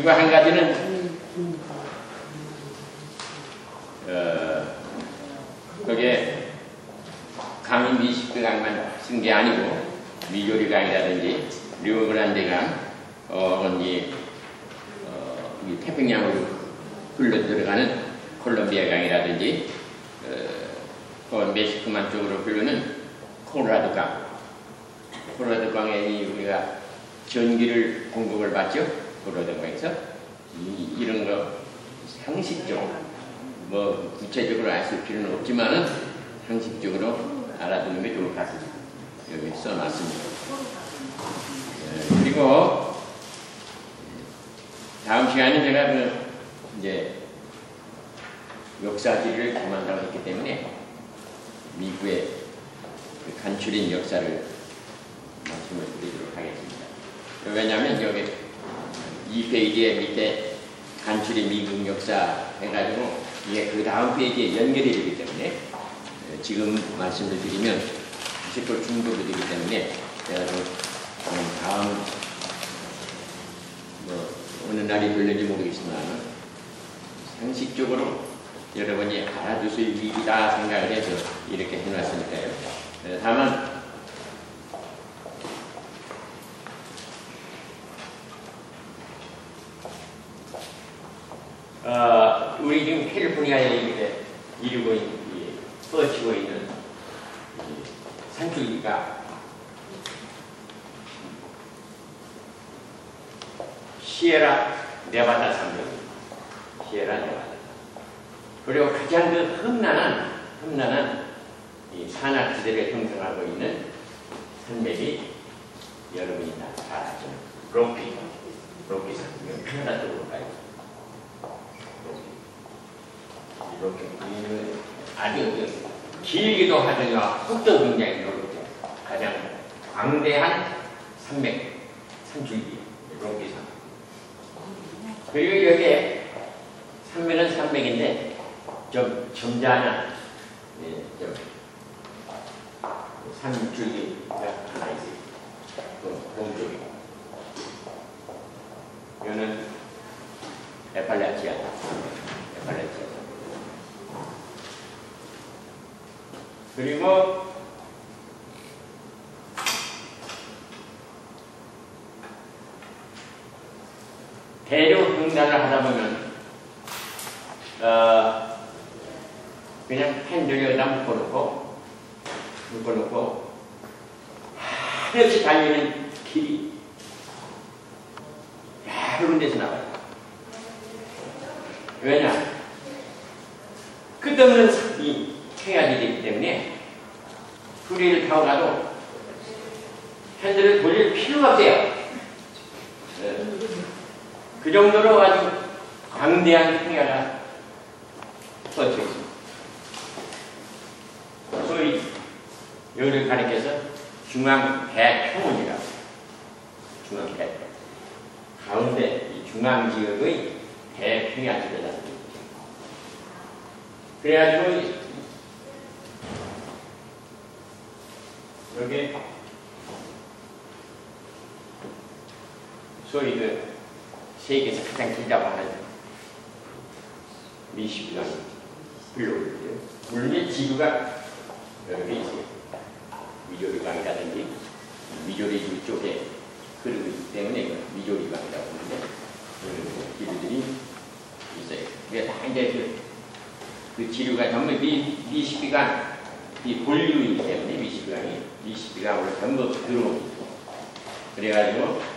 그리고 한 가지는 그게 강의 미식강만 쓴 게 아니고 미조리 강이라든지 류그란데 강, 이 태평양으로 흘러 들어가는 콜롬비아 강이라든지 멕시코만 쪽으로 흐르는 콜로라도 강. 콜로라도 강에 우리가 전기를 공급을 받죠. 콜로라도 강에서 이런 거 상식적으로 뭐 구체적으로 아실 필요는 없지만은 상식적으로 알아두는 게 좋을 것 같습니다. 여기 써놨습니다. 그리고 다음 시간에 제가 이제 역사지를 그만다고 했기 때문에 미국의 간추린 역사를 말씀을 드리도록 하겠습니다. 왜냐하면 여기 2페이지에 밑에 간추린 미국 역사 해가지고 이게 그 다음 페이지에 연결이 되기 때문에 지금 말씀을 드리면 10% 중독이 되기 때문에 제가 좀 다음 어느 날이 걸릴지 모르겠지만 상식적으로 여러분이 알아두실 일이다 생각을 해서 이렇게 해놨으니까요. 다만 우리 지금 캘리포니아에 이루고 뻗치고 있는 산줄기가 시에라 네바다 산맥입니다. 시에라 네바다. 그리고 가장 험난한 이 산악지대를 형성하고 있는 산맥이 여러분이 다 잘 아시는 로키 산. 캐나다 쪽으로 가요. 이렇게 아주 길기도 하더니 속도 굉장히 넓고 가장 광대한 산줄기 로키산. 그리고 여기에 산맥은 산맥인데 좀 점잖은 산줄기가 하나 있어요. 동쪽에 이거는 에팔라치아. 그리고 대륙 횡단을 하다 보면 그냥 펜들여다 묶어놓고 한없이 달리는 길이 여러 데서 나와요. 왜냐? 끝없는 이 해야지 되기 때문에 후리를 타고 가도 핸들을 돌릴 필요가 없어요. 그 정도로 아주 광대한 평야가 뻗쳐 있습니다. 소위 여기를 가리켜서 중앙대평원이라고. 중앙대평원. 가운데 이 중앙지역의 대평야지대다. 그래가지고 여기 소위 세계에서 가장 길다고 하는 미시간이 흘러오는데요. 물론 지구가 여러 개 있어요. 미조리강이라든지 미조리 쪽에 흐르고 있기 때문에 미조리강이라고 하는데 기류들이 있어요. 그게 다 이제 그 지류가 전부 미시비강 이 본류이기 때문에 미시비강으로 전부 들어오고 있고 그래가지고